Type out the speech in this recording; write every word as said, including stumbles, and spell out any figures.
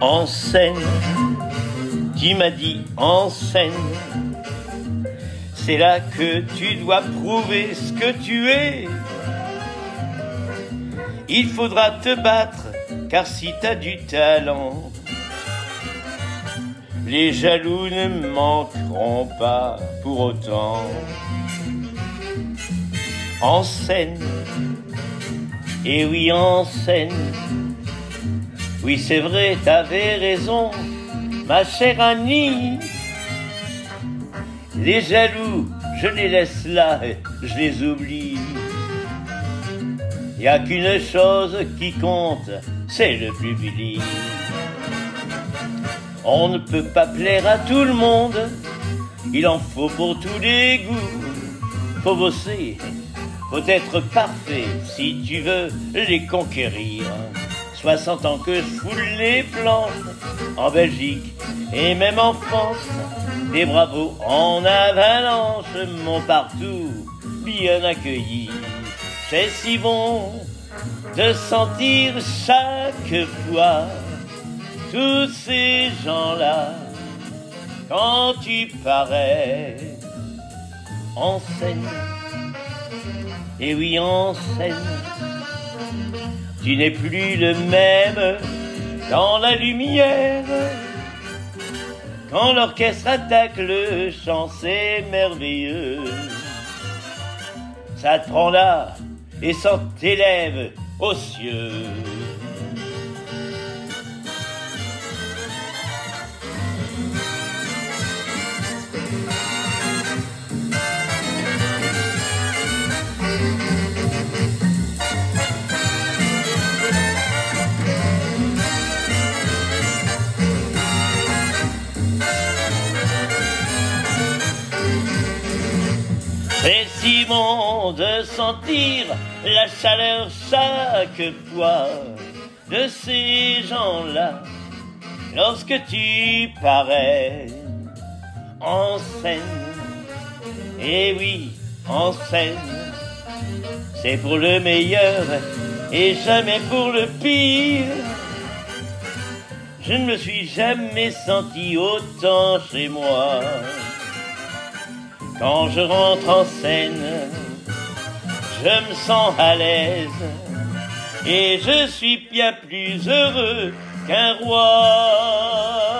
En scène, tu m'as dit en scène, c'est là que tu dois prouver ce que tu es. Il faudra te battre, car si t'as du talent, les jaloux ne manqueront pas pour autant. En scène, et oui en scène, oui c'est vrai, t'avais raison, ma chère Annie. Les jaloux, je les laisse là, je les oublie. Y a qu'une chose qui compte, c'est le public. On ne peut pas plaire à tout le monde, il en faut pour tous les goûts. Faut bosser, faut être parfait si tu veux les conquérir. Soixante ans que je foule les planches, en Belgique et même en France. Des bravos en avalanche m'ont partout bien accueilli. C'est si bon de sentir chaque fois tous ces gens-là quand tu parais en scène. Et oui, en scène, tu n'es plus le même dans la lumière. Quand l'orchestre attaque le chant, c'est merveilleux. Ça te prend là et ça t'élève aux cieux. C'est si bon de sentir la chaleur chaque fois de ces gens-là lorsque tu parais en scène. Et oui, en scène, c'est pour le meilleur et jamais pour le pire. Je ne me suis jamais senti autant chez moi. Quand je rentre en scène, je me sens à l'aise et je suis bien plus heureux qu'un roi.